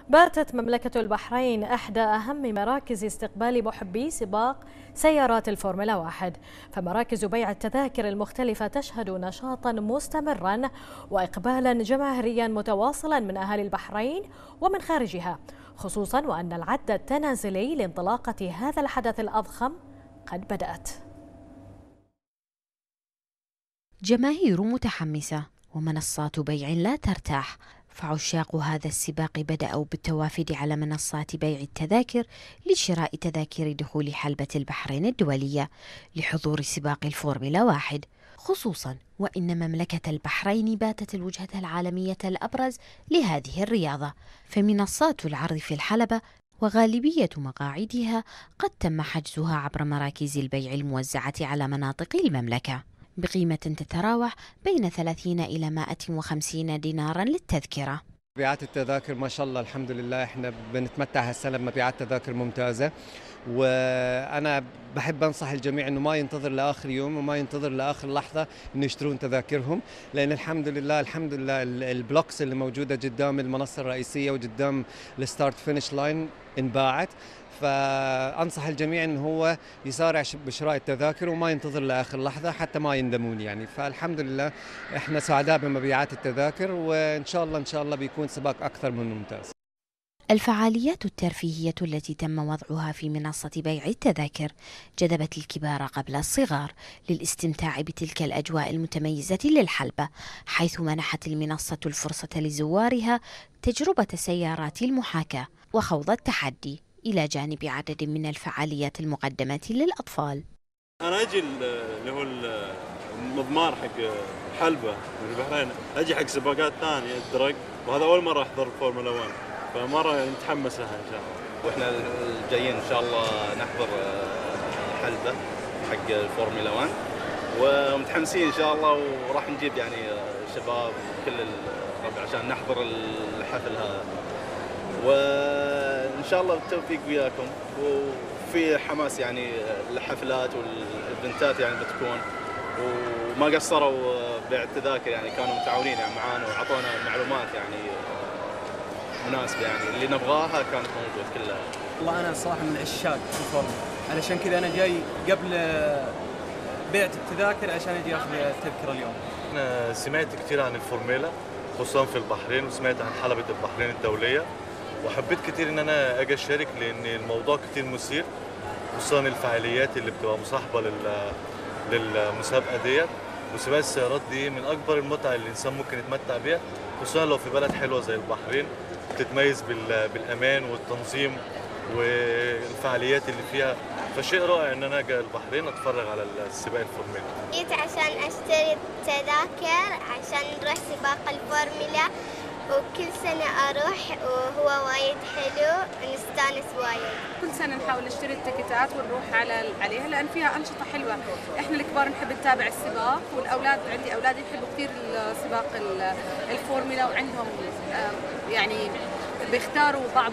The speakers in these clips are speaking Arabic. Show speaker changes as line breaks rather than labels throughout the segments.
باتت مملكة البحرين إحدى أهم مراكز استقبال محبي سباق سيارات الفورمولا 1، فمراكز بيع التذاكر المختلفة تشهد نشاطا مستمرا وإقبالا جماهيريا متواصلا من أهالي البحرين ومن خارجها، خصوصا وأن العد التنازلي لانطلاقة هذا الحدث الأضخم قد بدأت.
جماهير متحمسة ومنصات بيع لا ترتاح، فعشاق هذا السباق بدأوا بالتوافد على منصات بيع التذاكر لشراء تذاكر دخول حلبة البحرين الدولية لحضور سباق الفورمولا 1، خصوصا وإن مملكة البحرين باتت الوجهة العالمية الأبرز لهذه الرياضة، فمنصات العرض في الحلبة وغالبية مقاعدها قد تم حجزها عبر مراكز البيع الموزعة على مناطق المملكة بقيمة تتراوح بين 30 إلى 150 دينارا للتذكرة.
مبيعات التذاكر ما شاء الله الحمد لله احنا بنتمتع هالسنة بمبيعات تذاكر ممتازة، وانا بحب انصح الجميع انه ما ينتظر لاخر يوم وما ينتظر لاخر لحظة انه يشترون تذاكرهم، لان الحمد لله البلوكس اللي موجودة قدام المنصة الرئيسية وقدام الستارت فينيش لاين انباعت، فأنصح الجميع أنه هو يسارع بشراء التذاكر وما ينتظر لآخر لحظة حتى ما يندمون يعني. فالحمد لله احنا سعداء بمبيعات التذاكر، وإن شاء الله بيكون سباق أكثر من ممتاز.
الفعاليات الترفيهية التي تم وضعها في منصة بيع التذاكر جذبت الكبار قبل الصغار للاستمتاع بتلك الأجواء المتميزة للحلبة، حيث منحت المنصة الفرصة لزوارها تجربة سيارات المحاكاة وخوض التحدي، إلى جانب عدد من الفعاليات المقدمة للأطفال.
أنا أجي اللي هو المضمار حق حلبة من البحرين، أجي حق سباقات ثانية الدرج، وهذا أول مرة أحضر فورمولا 1، فمرة نتحمس لها إن شاء الله.
وإحنا جايين إن شاء الله نحضر حلبة حق الفورمولا 1 ومتحمسين إن شاء الله، وراح نجيب يعني شباب كل الربع عشان نحضر الحفل هذا، وإن شاء الله بالتوفيق وياكم. وفي حماس يعني الحفلات والإيفنتات يعني بتكون، وما قصروا بيع التذاكر يعني، كانوا متعاونين يعني معانا وعطونا معلومات يعني مناسبة، يعني اللي نبغاها كانت موجودة كلها.
والله أنا صراحة من عشاق الفورمولا، علشان كذا أنا جاي قبل بيعة التذاكر عشان أجي أخذ التذكرة اليوم.
أنا سمعت كثير عن الفورمولا خصوصا في البحرين، وسمعت عن حلبة البحرين الدولية، وحبيت كتير ان انا اجي اشارك لان الموضوع كتير مثير، خصوصا الفعاليات اللي بتبقى مصاحبه للمسابقه ديت. وسباق السيارات دي من اكبر المتع اللي الانسان ممكن يتمتع بيها، خصوصا لو في بلد حلوه زي البحرين بتتميز بالامان والتنظيم والفعاليات اللي فيها، فشيء رائع ان انا اجي البحرين اتفرج على السباق الفورمولا.
جيت عشان اشتري تذاكر عشان نروح سباق الفورمولا، وكل سنة أروح وهو وايد حلو نستانس وايد.
كل سنة نحاول نشتري التيكيتات ونروح عليها لأن فيها أنشطة حلوة. إحنا الكبار نحب نتابع السباق، والأولاد عندي أولادي يحبوا كثير سباق الفورمولا، وعندهم يعني بيختاروا بعض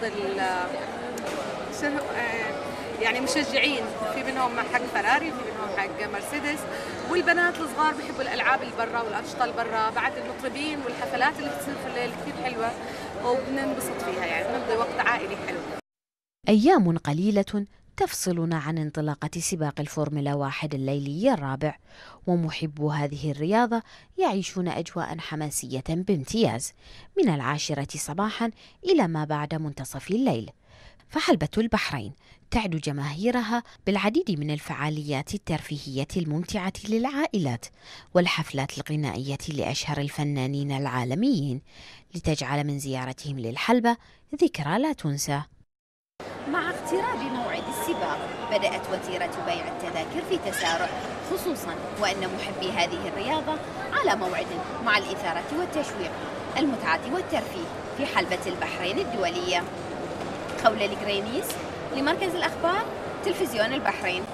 يعني مشجعين، في منهم حق فراري وفي منهم حق مرسيدس، والبنات الصغار بيحبوا الالعاب البرا والانشطه البرا، بعد المطربين والحفلات اللي بتصير في الليل كثير حلوه وبننبسط فيها، يعني بنقضي وقت عائلي حلو.
أيام قليلة تفصلنا عن انطلاقة سباق الفورمولا 1 الليلي الرابع، ومحبو هذه الرياضة يعيشون أجواء حماسية بامتياز من 10 صباحا إلى ما بعد منتصف الليل. فحلبة البحرين تعد جماهيرها بالعديد من الفعاليات الترفيهية الممتعة للعائلات والحفلات الغنائية لأشهر الفنانين العالميين، لتجعل من زيارتهم للحلبة ذكرى لا تنسى.
مع اقتراب موعد السباق بدأت وتيرة بيع التذاكر في تسارع، خصوصا وأن محبي هذه الرياضة على موعد مع الإثارة والتشويق، المتعة والترفيه في حلبة البحرين الدولية. خولة القرينيس لمركز الأخبار تلفزيون البحرين.